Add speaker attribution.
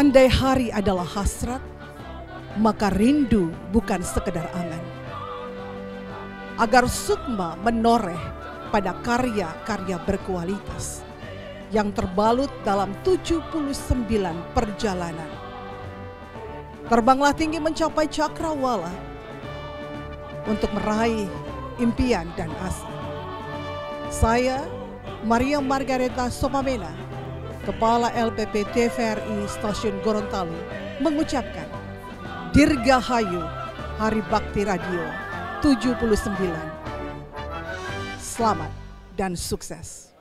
Speaker 1: Andai hari adalah hasrat, maka rindu bukan sekedar angan. Agar Sukma menoreh pada karya-karya berkualitas yang terbalut dalam 79 perjalanan. Terbanglah tinggi mencapai cakrawala untuk meraih impian dan asa. Saya, Maria Margareta Somamena, Kepala LPP TVRI Stasiun Gorontalo, mengucapkan Dirgahayu Hari Bakti Radio 79. Selamat dan sukses.